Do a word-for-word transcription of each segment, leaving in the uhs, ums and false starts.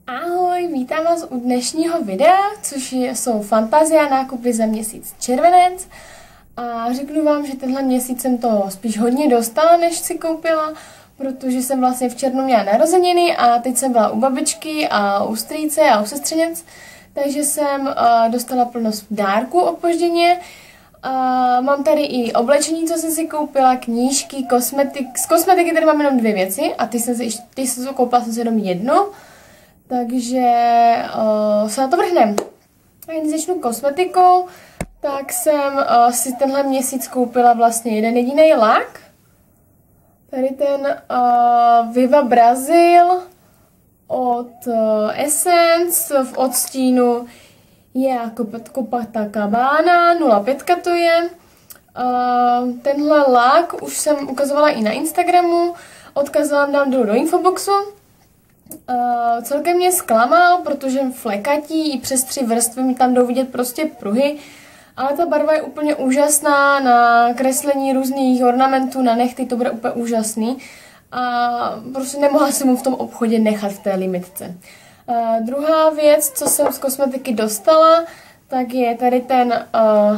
Ahoj, vítám vás u dnešního videa, což jsou fantazie a nákupy za měsíc červenec. A řeknu vám, že tenhle měsíc jsem to spíš hodně dostala, než si koupila, protože jsem vlastně v červnu měla narozeniny a teď jsem byla u babičky a u strýce a u sestřenec, takže jsem uh, dostala plnost dárků opožděně. Uh, mám tady i oblečení, co jsem si koupila, knížky, kosmetik. Z kosmetiky tady mám jenom dvě věci a ty jsem si, ty jsem si koupila jsem si jenom jedno. Takže uh, se na to vrhneme. A jen začnu kosmetikou, tak jsem uh, si tenhle měsíc koupila vlastně jeden jediný lak. Tady ten uh, Viva Brazil od uh, Essence v odstínu je Copacabana, nula pět to je. Uh, tenhle lak už jsem ukazovala i na Instagramu, odkaz vám dám dolů do infoboxu. Uh, celkem mě zklamal, protože flekatí i přes tři vrstvy mi tam jdou vidět prostě pruhy, ale ta barva je úplně úžasná, na kreslení různých ornamentů na nechty to bude úplně úžasný a prostě nemohla jsem mu v tom obchodě nechat v té limitce. Uh, druhá věc, co jsem z kosmetiky dostala, tak je tady ten uh,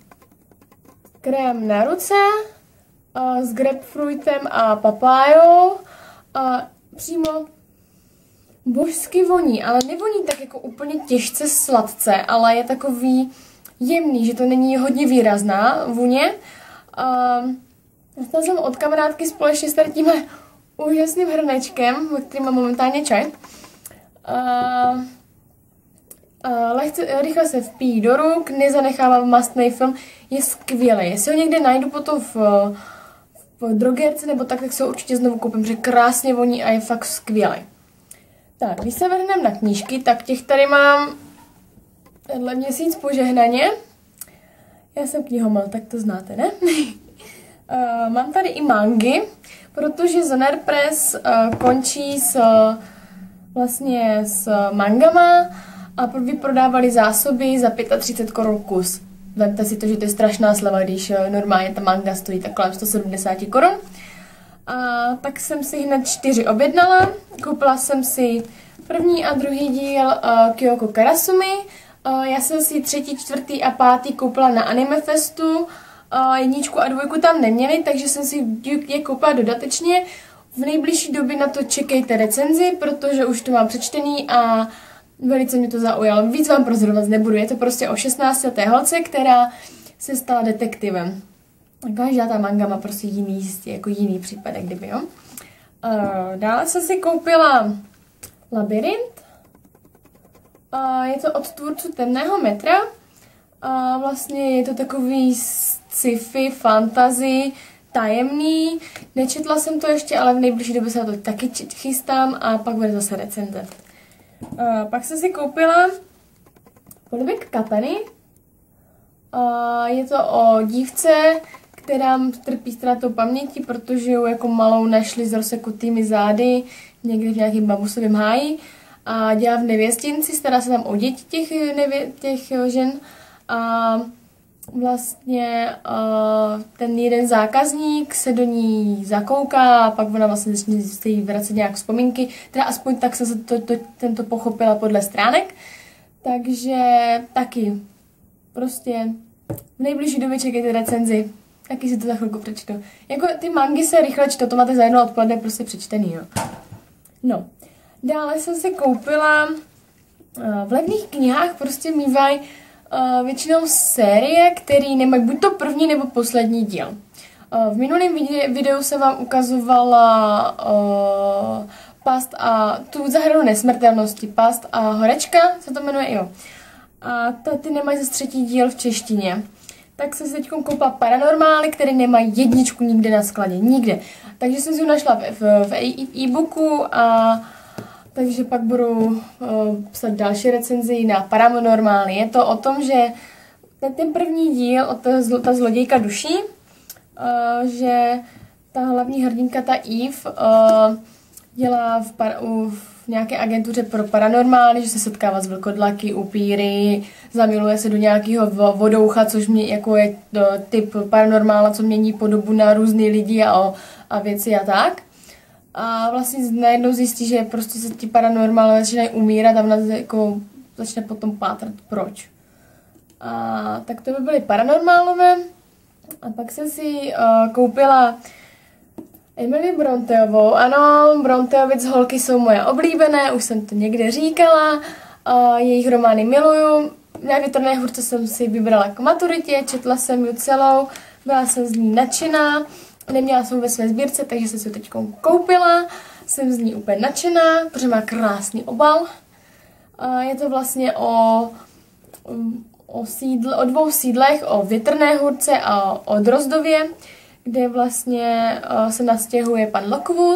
krém na ruce uh, s grapefruitem a papájou. Uh, přímo božsky voní, ale nevoní tak jako úplně těžce sladce, ale je takový jemný, že to není hodně výrazná vůně. Uh, dostala jsem od kamarádky společně s tady tímhle úžasným hrnečkem, ve kterým mám momentálně čaj. Uh, uh, lehce, rychle se vpíjí do ruk, nezanechávám mastný film, je skvělý. Jestli ho někde najdu potom v, v drogerce nebo tak, tak se ho určitě znovu koupím, protože krásně voní a je fakt skvělý. Tak, když se vrhneme na knížky, tak těch tady mám tenhle měsíc požehnaně. Já jsem knihomal, tak to znáte, ne? uh, mám tady i mangy, protože Zoner Press uh, končí s, uh, vlastně s mangama a vyprodávali zásoby za třicet pět korun kus. Vemte si to, že to je strašná sleva, když uh, normálně ta manga stojí tak kolem sto sedmdesát korun. A tak jsem si hned čtyři objednala. Koupila jsem si první a druhý díl uh, Kyoko Karasumi. Uh, já jsem si třetí, čtvrtý a pátý koupila na Anime Festu. Uh, jedničku a dvojku tam neměli, takže jsem si je koupila dodatečně. V nejbližší době na to čekejte recenzi, protože už to mám přečtený a velice mě to zaujalo. Víc vám prozorovat nebudu. Je to prostě o šestnáctileté holce, která se stala detektivem. Každá ta manga má prostě jiný, jako jiný případ, jak kdyby, jo. Uh, dále jsem si koupila Labyrint. Uh, je to od tvůrců Temného metra. Uh, vlastně je to takový sci-fi, fantasy, tajemný. Nečetla jsem to ještě, ale v nejbližší době se na to taky chystám a pak bude zase recenze. Uh, pak jsem si koupila Polibek Kapeny. Uh, je to o dívce, která trpí ztrátou paměti, protože ji jako malou našli s rozsekutými zády někde v nějakém bambusovém háji a dělá v nevěstinci, stará se tam o děti těch, nevě, těch žen a vlastně uh, ten jeden zákazník se do ní zakouká a pak ona vlastně začne se jí vracet nějak vzpomínky, teda aspoň tak jsem se to, to, tento pochopila podle stránek, takže taky prostě v nejbližší době čekejte recenzi. Taky si to za chvilku přečtu. Jako ty mangy se rychle čtou, to máte za jedno odpoledne prostě přečtený, jo. No. Dále jsem si koupila uh, v levných knihách prostě mývají uh, většinou série, které nemají buď to první nebo poslední díl. Uh, v minulém videu jsem vám ukazovala uh, Past a tu zahradu nesmrtelnosti. Past a horečka se to jmenuje, jo. A ty nemají zase třetí díl v češtině. Tak jsem si teď koupila Paranormály, které nemají jedničku nikde na skladě, nikde. Takže jsem si ho našla v, v, v e-booku a takže pak budu uh, psat další recenzi na Paranormály. Je to o tom, že ten, ten první díl, o ta, zlo, ta zlodějka duší, uh, že ta hlavní hrdinka, ta Eve, uh, dělá v, par, v nějaké agentuře pro paranormály, že se setkává s vlkodlaky, upíry, zamiluje se do nějakého vodoucha, což mě jako je typ paranormála, co mění podobu na různý lidi a, a věci a tak. a vlastně najednou zjistí, že prostě se ti paranormálové začínají umírat a ona jako začne potom pátrat proč. A tak to by byly paranormálové. A pak jsem si uh, koupila Emily Bronteovou. Ano, Bronteovic holky jsou moje oblíbené, už jsem to někde říkala. Uh, jejich romány miluju. Na Větrné hůrce jsem si vybrala k maturitě, četla jsem ji celou, byla jsem z ní nadšená. Neměla jsem ve své sbírce, takže jsem si ji teď koupila. Jsem z ní úplně nadšená, protože má krásný obal. Uh, je to vlastně o... Um, O, sídl, o dvou sídlech, o Větrné hůrce a o Drozdově, kde vlastně uh, se nastěhuje pan Lockwood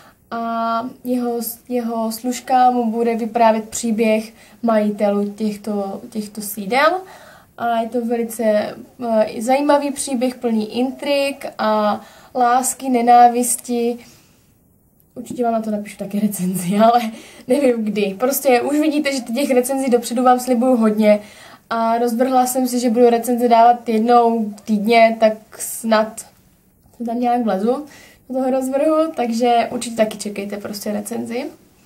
a jeho, jeho služka mu bude vyprávět příběh majitelů těchto, těchto sídel. A je to velice uh, zajímavý příběh, plný intrik a lásky, nenávisti. Určitě vám na to napíšu taky recenzi, ale nevím kdy. Prostě už vidíte, že těch recenzí dopředu vám slibuju hodně. A rozvrhla jsem si, že budu recenze dávat jednou týdně, tak snad se tam nějak vlezu do toho rozvrhu, takže určitě taky čekejte prostě recenzi.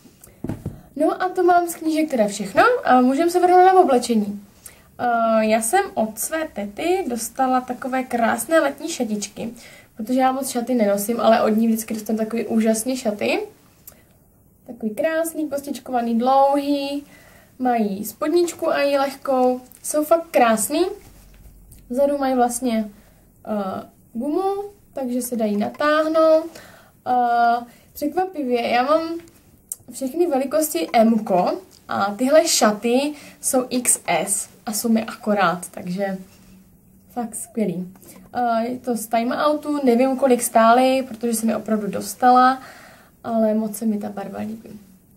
No a to mám z knížek teda všechno a můžeme se vrhnout na oblečení. Uh, já jsem od své tety dostala takové krásné letní šatičky, protože já moc šaty nenosím, ale od ní vždycky dostanu takový úžasný šaty. Takový krásný, postičkovaný, dlouhý. Mají spodničku a i lehkou, jsou fakt krásný. Vzadu mají vlastně uh, gumu, takže se dají natáhnout. Uh, překvapivě, já mám všechny velikosti M a tyhle šaty jsou X S a jsou mi akorát, takže fakt skvělý. Uh, je to z Time Outu, nevím kolik stály, protože jsem je opravdu dostala, ale moc se mi ta barva líbí.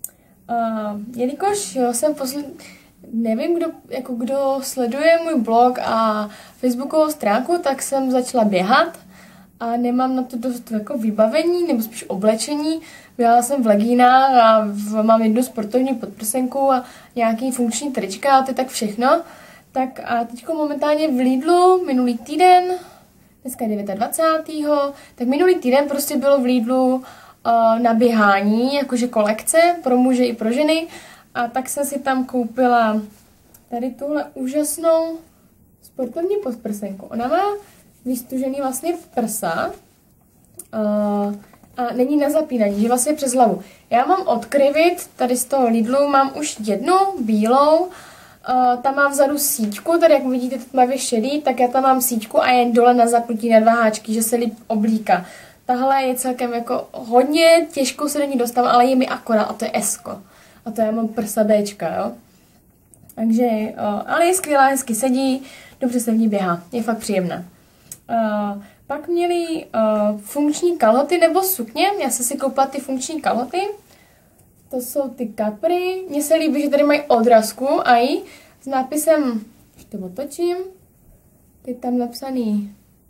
Uh, jelikož jo, jsem posled... nevím, kdo, jako kdo sleduje můj blog a facebookovou stránku, tak jsem začala běhat a nemám na to dost jako vybavení, nebo spíš oblečení. Běhala jsem v legínách a v, mám jednu sportovní podprsenku a nějaký funkční trička a to je tak všechno. Tak a teďko momentálně v Lidlu minulý týden, dneska je dvacátého devátého tak minulý týden prostě bylo v Lidlu na běhání, jakože kolekce pro muže i pro ženy. A tak jsem si tam koupila tady tuhle úžasnou sportovní podprsenku. Ona má vystužený vlastně prsa uh, a není na zapínání, že vlastně přes hlavu. Já mám od Krivit, tady z toho Lidlu mám už jednu bílou, uh, tam mám vzadu síťku, tady jak vidíte tmavě šedý, tak já tam mám síťku a jen dole na zapnutí na dva háčky, že se líp oblíká. Tahle je celkem jako hodně těžko se do ní dostávám, ale je mi akorát a to je S-ko. A to já mám prsa Bčka, jo. Takže, o, ale je skvělá, hezky sedí, dobře se v ní běhá, je fakt příjemná. O, pak měli o, funkční kalhoty nebo sukně, já jsem si koupila ty funkční kalhoty. To jsou ty Capri, mně se líbí, že tady mají odrazku a i s nápisem, když to otočím, je tam napsaný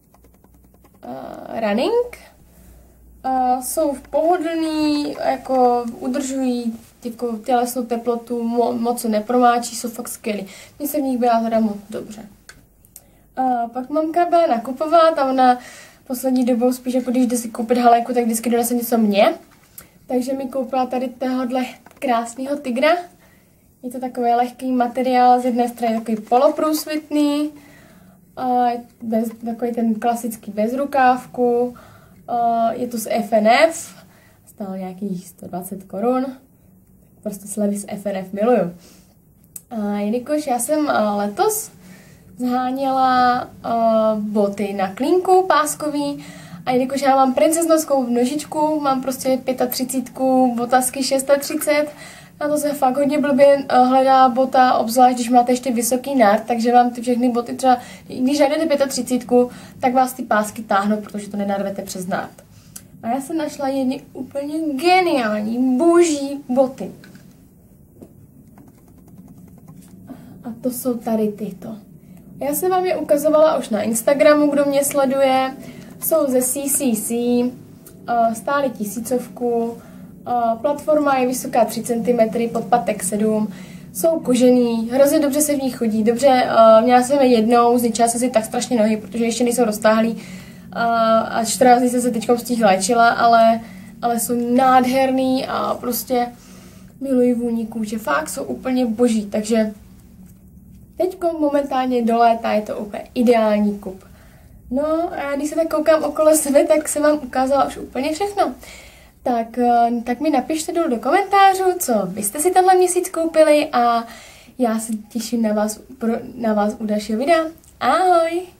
uh, running. Uh, jsou pohodlný, jako udržují jako tělesnou teplotu, mo moc se nepromáčí, jsou fakt skvělý. Mně se v nich byla teda moc dobře. Uh, pak mamka byla nakupovat a ona poslední dobou spíš jako když jde si koupit haléku, tak vždycky donese něco mě. Takže mi koupila tady tohohle krásného tygra. Je to takový lehký materiál, z jedné strany takový poloprůsvitný, uh, bez, takový ten klasický bez rukávku. Uh, je to z F N F, stálo nějakých sto dvacet korun, prostě slevy z F N F miluju. Uh, jelikož já jsem uh, letos zháněla uh, boty na klínku páskový a jelikož já mám princeznovskou nožičku, mám prostě třicet pět, botasky třicet šest, na to se fakt hodně blbě uh, hledá bota, obzvlášť když máte ještě vysoký nárt, takže vám ty všechny boty třeba, když najdete třicet pět, tak vás ty pásky táhnou, protože to nenarvete přes nárt. A já jsem našla jedny úplně geniální, boží boty. A to jsou tady tyto. Já jsem vám je ukazovala už na Instagramu, kdo mě sleduje. Jsou ze C C C, stály tisícovku, platforma je vysoká tři centimetry, podpatek sedm, jsou kožený, hrozně dobře se v nich chodí, dobře, měla jsem je jednou, zničila jsem si tak strašně nohy, protože ještě nejsou roztáhlý a čtrnáct dní jsem se teďkom z těch léčila, ale ale jsou nádherný a prostě miluji vůni kůže, fakt jsou úplně boží, takže teďko momentálně do léta je to úplně ideální kup. No a když se tak koukám okolo sebe, tak jsem vám ukázala už úplně všechno. Tak, tak mi napište dolů do komentářů, co vy jste si tenhle měsíc koupili a já se těším na vás, na vás u dalšího videa. Ahoj!